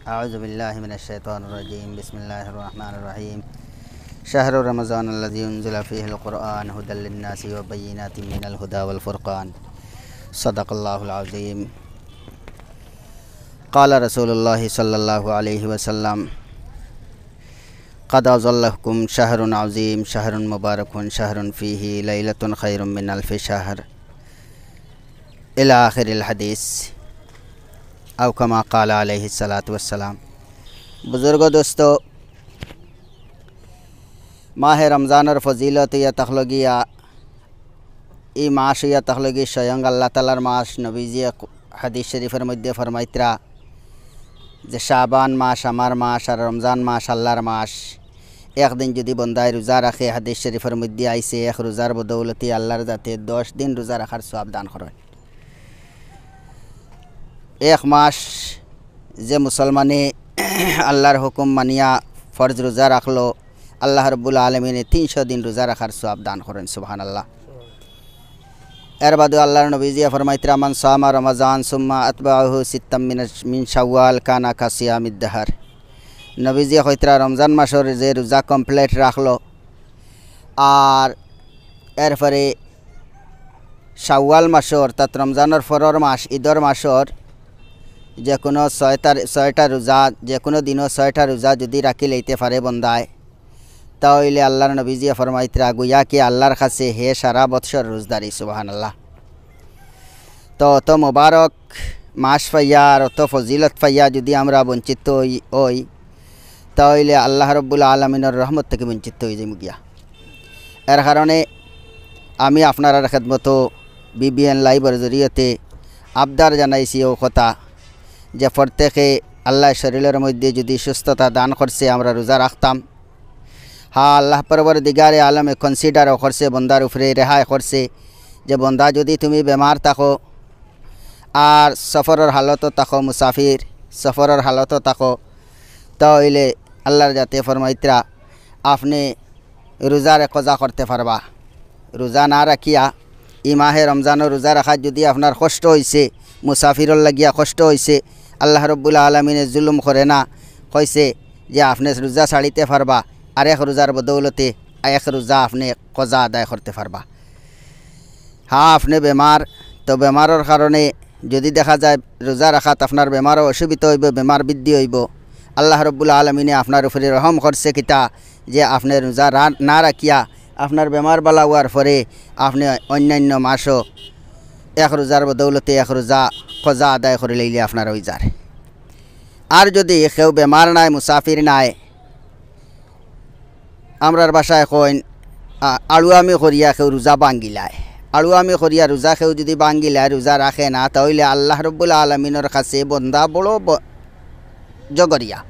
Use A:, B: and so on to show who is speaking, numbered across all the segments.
A: अऊज़ुबिल्लाहि मिनश्शैतानिर्रजीम बिस्मिल्लाहिर्रहमानिर्रहीम शहरु रमज़ानल्लज़ी उन्ज़िला फ़ीहिल क़ुरआन हुदल लिन्नासि व बय्यिनातिम मिनल हुदा वल फ़ुरक़ान सदक़ल्लाहुल अज़ीम। क़ाल रसूलुल्लाहि सल्लल्लाहु अलैहि वसल्लम क़द अज़ल्लकुम शहरुन अज़ीम शहरुन मुबारकुन शहरुन फ़ीही लैलतुन खैरुम मिन अल्फ़ि शहर इला आखिरिल हदीस औ कमा क़ाल अलैहिस्सलातु वस्सलाम। बुज़ुर्गो दोस्तों, माह रमज़ान और फजीलत या तखलगिया ई मास या तखलगी स्वयं अल्लाह तालार मास। नबीजी हदीस शरीफर मध्य फरमाइतरा जे शाबान मास आमार मास और रमज़ान मास अल्लाहर मास। एक दिन यदि बंदाय रोज़ा रखे, हदीस शरीफर मध्य आइसे एक रोज़ार बदौलती अल्लाहर जाते 10 दिन रोज़ा रखार सवाब दान करें। एक मास जे मुसलमाने अल्लाहर हुकुम मानिया फ़र्ज रोज़ा रखलो, अल्लाह रब्बुल आलमीने 300 दिन रोज़ा रखार सवाब दान करें। सुबहान अल्लाह। एर बाद अल्लाहर नबीजी फरमाइतरा मन सामा रमज़ान सुम्मा अतबाहु सित्तम मिन शव्वाल काना का सियामिद दहर। नबीजी कइतरा रमज़ान मासर जे रोज़ा कमप्लीट राखलो और एर फरे शव्वाल मासर अर्थात रमज़ानर फरर मास ईदर मासर जे कोनो 6टा रोज़ा जे कोनो दिनों 6टा रोज़ा यदि राखी लैते पारे बंदाय ताहले अल्लाहर नबीजी फरमाइतरा गुया कि अल्लाहर काछे हे सारा बत्सर रोज़दारी। सुबहान अल्लाह। तो मुबारक मास पाइया और फजिलत पाइया यदि आमरा वंचित हई ताहले अल्लाह रब्बुल आलमीनेर रहमत थेके वंचित हये जाइमु गिया। एर कारणे आमी आपनारा खिदमतो बीबीएन लाइवर जरिए आबदार जानाइछि ओ कथा जे प्रत्येके अल्लाह शरीरेर मध्य यदि सुस्थता दान करছে आमरा रोज़ा राखताम। हाँ, अल्लाह परवरदिगारे आलमे कन्सिडार करছে बंदार उपरे रेहाई करছে जे बंदा यदि तुमी बेमार थाको और सफरर हालत थाको मुसाफिर सफरर हालत थाको ताहले अल्लाहर जाते फरमाइतरा आपने रोज़ारे कज़ा करते पारबा। रोज़ा ना राखिया ई माहे रमज़ान रोज़ा रखा यदि आपनार कष्ट हइছে मुसाफिरर लागिया कष्ट हइছে अल्लाह रब्बुल आलमीने जुलुम करे ना, कइसे जे आपने रोज़ा छाड़िते पारबा और एक रोज़ार बदौलते एक रोज़ा आपने कज़ा आदाय करते पारबा। हाँ, आपने बेमार तो बेमारर कारणे यदि देखा जाए रोज़ा राखात आपनार बेमार असुविधा हइब, बेमार बृद्धि हइब, अल्लाह रब्बुल आलमीने आपनार उपरे रहम करছে किता जे आपने रोज़ा ना राखिया आपनार बेमार बाला हुआर परे आपने अन्यान्य मासो एक रोज़ार बदौलते एक रोज़ा कज़ा आदाय करे लैले आपनार हई जाय। और यदि केउ बेमार नाय मुसाफिर नाय आमरार भाषाय कइन आड़ुआमी करिया केउ रोज़ा बांगिलाय, आड़ुआमी करिया रोज़ा केउ यदि बांगिलाय रोज़ा राखे ना ताहले आल्लाह रब्बुल आलमीनेर काछे बंदा बड़ो जगरिया।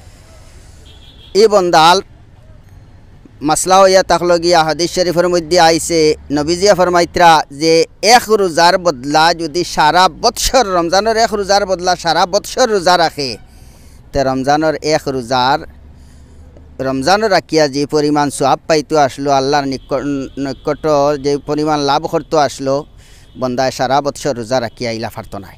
A: ई बंदाल मसला या तखलगिया हदीस शरीफर मध्य आइसे नबीजी फरमाइतरा जे एक रोज़ार बदला यदि सारा बत्सर रमज़ानर एक रोज़ार बदला सारा बत्सर रोज़ा राखे तो रमज़ानर एक रोज़ार रमज़ान राखिया जे परिमाण सवाब पाइतो आसलो आल्लाहर निकट जे परिमाण लाभ करतो आसलो बंदाय सारा बत्सर रोज़ा राखिया इला पारतो ना।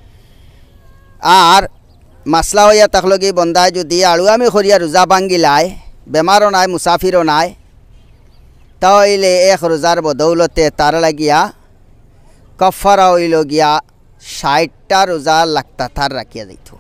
A: और मसला या तखलगी बंदाय यदि आड़ुआमी करिया रोज़ा बांगिलाय बेमारो नाय मुसाफिरो नाय ताहले एक रोज़ार बदौलते तार लागिया कफारा हइल गिया 60टा रोज़ा लागता तार राखिया जाइतो।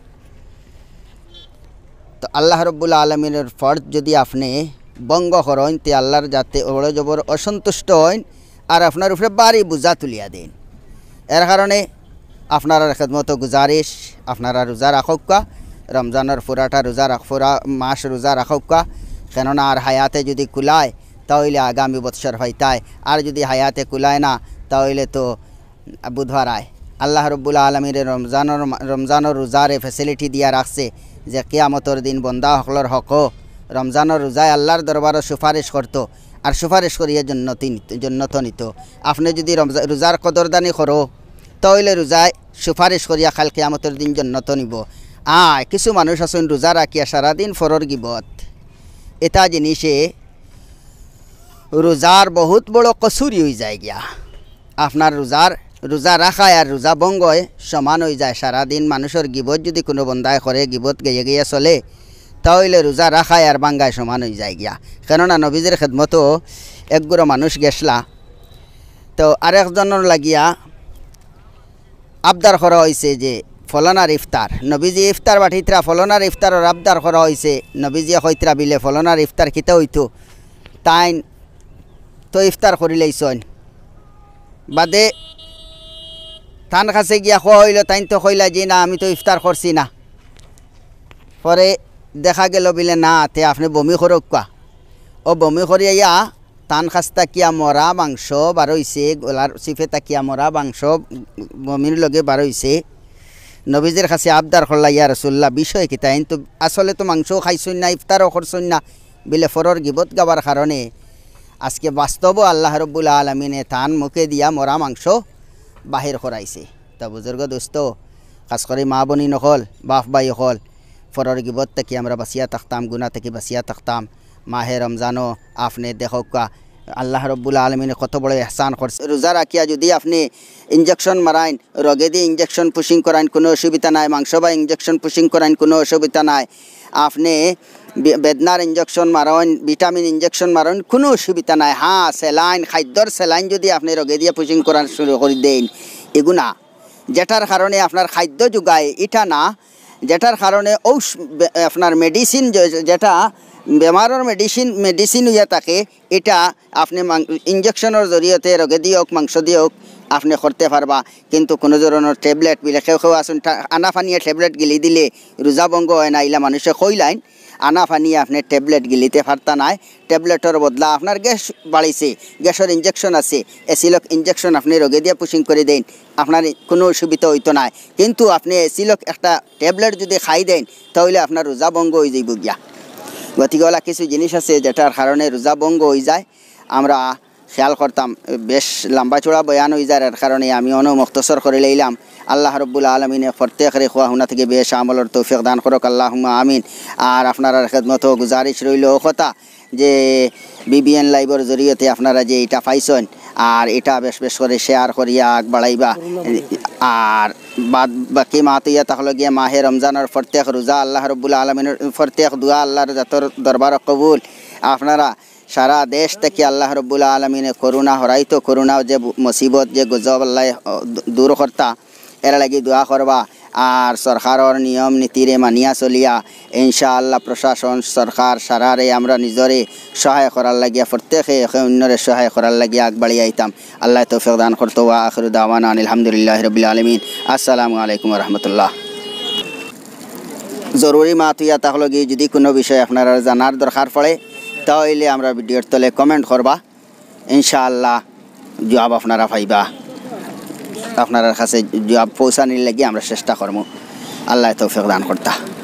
A: तो अल्लाह रब्बुल आलमीनेर फर्ज यदि आपने बंग करें तो अल्लाहर जाते बड़ो जबर असंतुष्ट हन और आपनार उपरे बारी बोझा तुलिया देन। एर कारणे आपनारा खिदमत गुजारिश आपनारा रोज़ा राखोक्का रमज़ानर पुराटा रोज़ा पुरा मास रोज़ा राखोक्का केनना और हायाते यदि कुलाय ताहले आगामी बत्सर हयताय और यदि हायाते कुलाय ना ताहले तो बुधवार आय। अल्लाह रब्बुल आलमीनेर रमज़ानर रोज़ारे फैसिलिटी दिया राखছে जे कियामतर दिन बंदा हकलर हको रमज़ानर रोज़ाय अल्लाहर दरबारे सुपारिश करतो और सुपारिश करिए जन्नत नित। आपने यदि रोज़ार कदरदानी करो ताहले रोज़ाय सुपारिश करिया काल कियामतर दिन जन्नत निब। किछु मानुष आछेन रोज़ा राखिया सारा दिन फरर गिबत एटा जिनिसे रोज़ार बहुत बड़ो कसूरी हो जाए गया। आपनार रोज़ार রোজা রাখায় আর রোজা ভঙ্গয় সমান হয়ে যায়। সারাদিন মানুষের গিবত যদি কোনো বন্দায় করে গিবত গিয়ে গিয়ে চলে তাহলে রোজা রাখায় আর বাঙ্গায় সমান হয়ে যায় গিয়া। কেননা নবীজির খেদমতো একগুলো মানুষ গেছলা, তো আরেকজনের লাগিয়া আবদার করা হয়েছে যে ফলনার ইফতার, নবীজি ইফতার বাঠিতরা ফলনার ইফতারের আবদার করা হয়েছে। নবীজি হইতরা বিলে ফলনার ইফতার কিতা হইতো, তাইন তো ইফতার করিলেইছন বাদে তান কাছে গিয়া খোয়া হইল, তাইন তো কইলা যে না আমি তো ইফতার করছি না। পরে দেখা গেল বিলে না তে আপনি বমি করক কোয়া, ও বমি করিয়া তান কাছ তাকিয়া মরা মাংস বার হইছে, গলার চিফে তাকিয়া মরা মাংস বমির লগে বার হইছে। নবীজির কাছে আবদার করলা ইয়া রাসূলুল্লাহ বিষয় কি তাইন তো আসলে তো মাংস খাইছুন না ইফতারও করছুন না, বিলে ফরর গিবত গাবার কারণে আজকে বাস্তব আল্লাহ রব্বুল আলমিনে তান মুখে দিয়া মরা মাংস বাহির করাইছে। তা বুজুর্গ দোস্ত, খাস করে মা বনি নকল বাপ বাই হল, ফরর গিবত থেকে আমরা বাঁচিয়া থাকতাম, গুণা থেকে বাঁচিয়া থাকতাম। মাহে রমজানও আপনি দেখোকা আল্লাহ রব্বুল আলমিনে কত বড় এহসান করছে। রোজা রাখিয়া যদি আপনি ইঞ্জেকশন মারাইন, রগে দিয়ে ইঞ্জেকশন পুশিং করাইন কোনো অসুবিধা নাই, মাংস বা ইঞ্জেকশন পুশিং করাইন কোনো অসুবিধা নাই, আপনি বেদনার ইঞ্জেকশন মারেন, ভিটামিন ইঞ্জেকশন মারেন কোনো অসুবিধা নাই। হ্যাঁ স্যালাইন, খাদ্যর স্যালাইন যদি আপনি রগে দিয়ে পুশিং করান শুরু করে দেন, এগুনা যেটার কারণে আপনার খাদ্য যোগায় এটা না, যেটার কারণে আপনার মেডিসিন যেটা বেমারের মেডিসিন হইয়া থাকে এটা আপনি ইঞ্জেকশনের জরিয়তে রগে দিয়ে হোক মাংস দিয়ে হোক আপনি করতে পারবা। কিন্তু কোনো ধরনের ট্যাবলেট বিলে কেউ আসুন আনা ফানিয়ে ট্যাবলেট গিলি দিলে রোজা ভঙ্গ হয় না, ইলা মানুষে কইলাইন আনা ফানিয়ে আপনি ট্যাবলেট গিলিতে পারতা নাই। ট্যাবলেটের বদলা আপনার গ্যাস বাড়িছে, গ্যাসের ইঞ্জেকশন আছে, এসিলক ইঞ্জেকশন আপনি রগে দিয়ে পুশিং করে দেন, আপনার কোনো অসুবিধা হইতো না। কিন্তু আপনি এসিলক একটা ট্যাবলেট যদি খাই দেন তাহলে আপনার রোজা ভঙ্গ হয়ে যাইব গিয়া। গতিকেলা কিছু জিনিস আছে যেটার কারণে রোজা ভঙ্গ হয়ে যায়, আমরা খেয়াল করতাম। বেশ লম্বা চড়া বয়ান হয়ে যায়, এর কারণে আমি মুখতসর করে লইলাম। আল্লাহ রব্বুল আলমিনে প্রত্যেকের খোয়া হুনা থেকে বেশ আমলের তৌফিক দান করক, আল্লাহুম্মা আমিন। আর আপনারা খেদমত গুজারিশ রইল কথা যে বিবিএন লাইভের জরিয়তে আপনারা যে এটা পাইছেন আর এটা বেশ বেশ করে শেয়ার করিয়া আগ বাড়াইবা। আর বাকি মাহ তো ইয়া তাহলে গিয়ে মাহে রমজানের প্রত্যেক রোজা আল্লাহ রব্বুল আলমিনের প্রত্যেক দোয়া আল্লাহর জাতর দরবার কবুল। আপনারা সারা দেশ থেকে আল্লাহ রব্বুল আলমিনে করুণা হরাইতো, করুণা যে মুসিবত যে গজব আল্লাহ দূর কর্তা এর লাগি দোয়া করবা। আর সরকারের নিয়ম নীতিরে মানিয়া চলিয়া ইনশাআল্লাহ প্রশাসন সরকার সারারে আমরা নিজরে সহায় করার লাগিয়া প্রত্যেকে অন্যরে সহায় করার লাগিয়া আগবাড়ি আইতাম। আল্লাহ তৌফিক দান করতো। ওয়া আখিরু দাওয়ানা আলহামদুলিল্লাহি রাব্বিল আলামিন। আসসালামু আলাইকুম ওয়া রাহমাতুল্লাহ। জরুরি মাতুয়া তাহলে গিয়ে যদি কোনো বিষয় আপনারা জানার দরকার পড়ে তাহলে আমরা ভিডিওর তলে কমেন্ট করবা, ইনশাআল্লাহ জবাব আপনারা পাইবা। আপনার কাছে জবাব পৌঁছানোর লাগি আমরা চেষ্টা করবো। আল্লাহ তৌফিক দান করতা।